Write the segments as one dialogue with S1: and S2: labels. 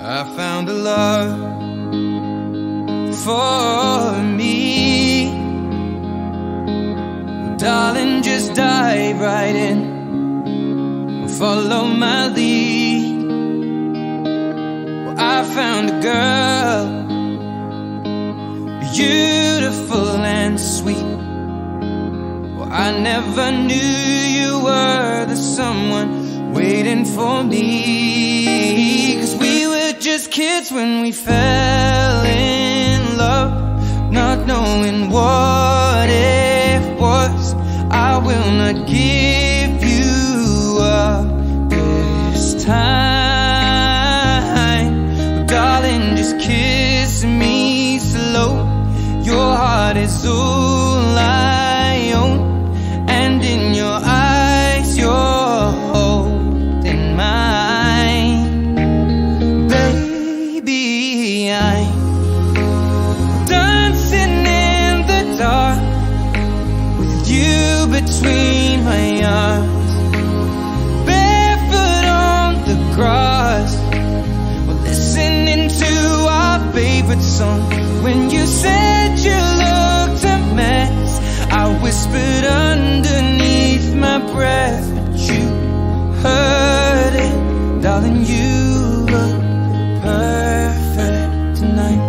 S1: I found a love for me. Darling, just dive right in, follow my lead. Well, I found a girl, beautiful and sweet. Well, I never knew you were the someone waiting for me. 'Cause we were just kids when we fell in love, not knowing what it was. I will not give you up this time. But darling, just kiss me slow. Your heart is all I own, and in your eyes you're holding mine. Baby, I'm dancing in the dark with you between my arms, barefoot on the grass. We're listening to our favorite song. When you said you looked a mess, I whispered underneath my breath, but you heard it. Darling, you look perfect tonight.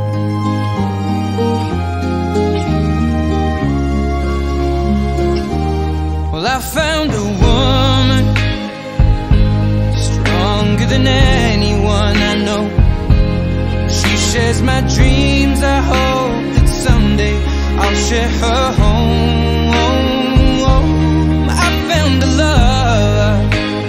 S1: Well, I found a woman stronger than anyone I know. She shares my dreams. I hope that someday I'll share her home. I found a love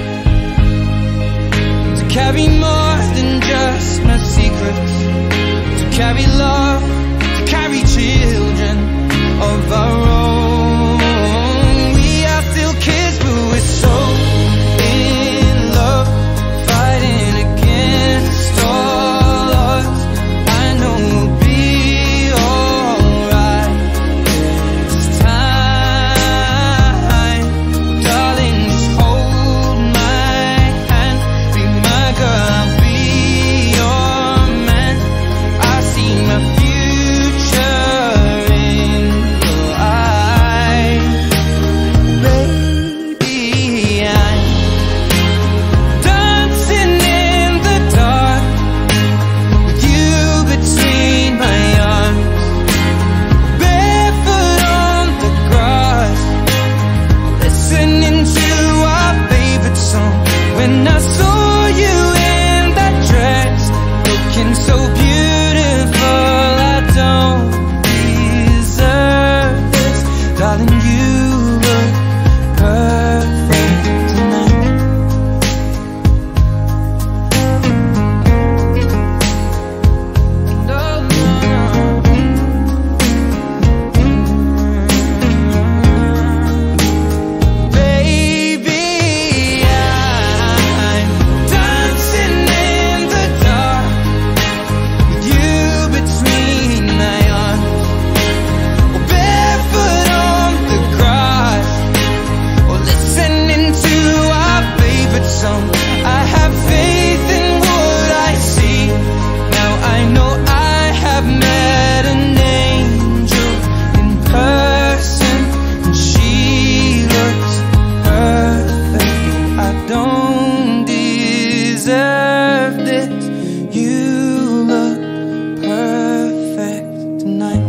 S1: to carry more than just my secrets, to carry love, to carry children of our own. We are still kids, but we're so in love, fighting against all odds. I know we'll be alright this time. Darling, just hold my hand, be my girl, I'll be your man. I see my future in your eyes. Baby, I'm dancing in the dark with you between my arms, barefoot on the grass, listening to our favorite song. When I saw you in that dress, looking so beautiful, I don't deserve this. Darling, you look perfect tonight. No, no, no. Baby, I'm dancing in the dark with you between my arms, barefoot on the grass, or listening to our favorite song. I have faith in what I see. Now I know I have met an angel in person, and she looks perfect. I don't deserve this. You look perfect tonight.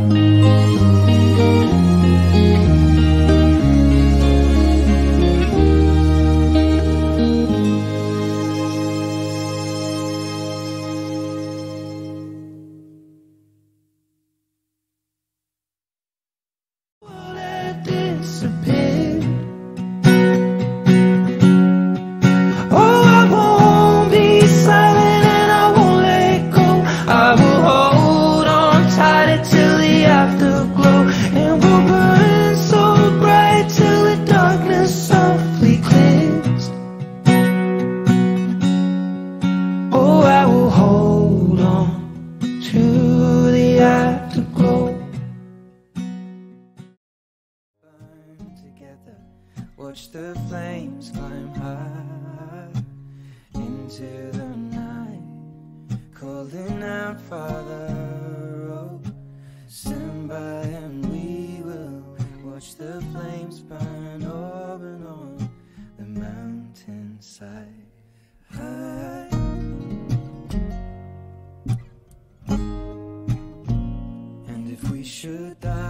S1: Will it disappear? Oh, I won't be silent and I won't let go. I will hold on tight till the afterglow, and we'll burn so bright till the darkness softly clears. Oh, I will hold on to the afterglow. Burn together, watch the flames climb high into the night. grandfather. Oh, stand by and we will watch the flames burn open on the mountainside. And if we should die